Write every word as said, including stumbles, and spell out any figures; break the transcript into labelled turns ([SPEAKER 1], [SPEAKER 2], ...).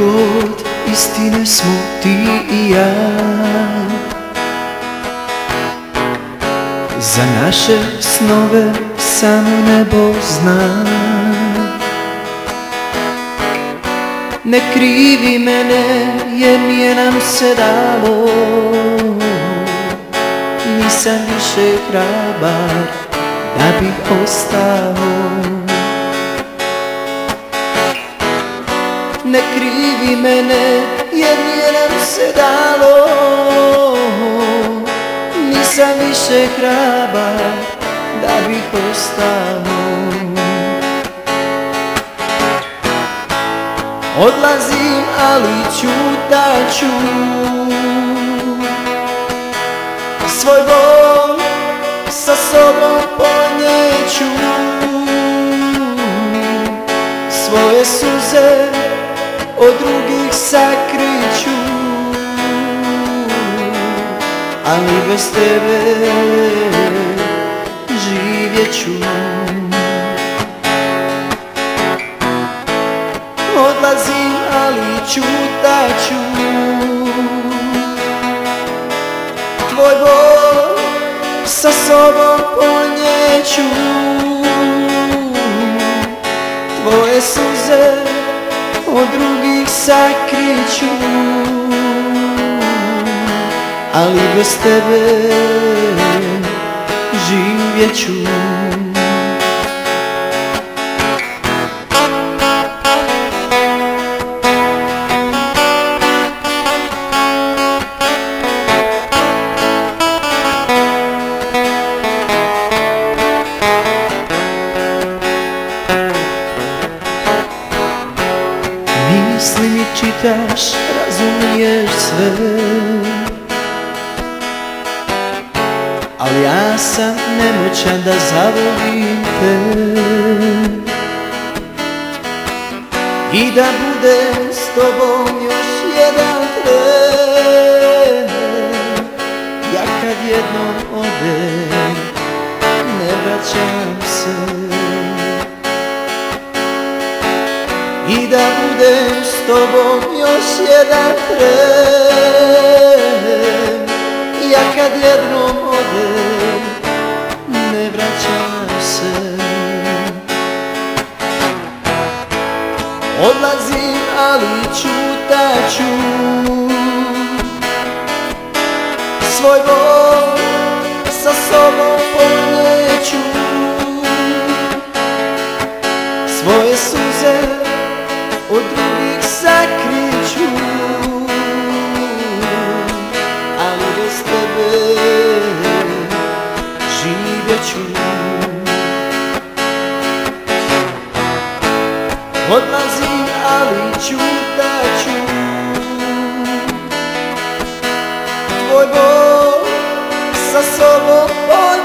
[SPEAKER 1] kod istine smo ti i ja. Za naše snove samo nebo zna. Ne krivi mene jer nije nam se dalo, nisam više hrabar da bih ostao. Ne krivi mene jer nije nam se dalo, nisam više hrabar da bih ostao. Odlazim, ali ćutaću, svoj bol sa sobom ponijeću, svoje suze od drugih sakriću, ali bez tebe živjet ću. Odlazim, ali ćutaću, tvoj bol sa sobom ponijeću, tvoje suze od drugih sakriću, ali bez tebe živjet ću. Misli mi čitaš, razumiješ sve, ali ja sam nemoćan da zavolim te i da budem s tobom još jedan tren. Ja kad jednom odem, ne vraćam se, i da budem s tobom još jedan tren. Ja kad jednom odem, ne vraćam se. Odlazim, ali ćutaću, svoj bol sa sobom ponijeću, svoje suze od drugih sakriću, ali bez tebe živjet ću. Odlazim, ali ćutaću, tvoj bol sa sobom ponijeću,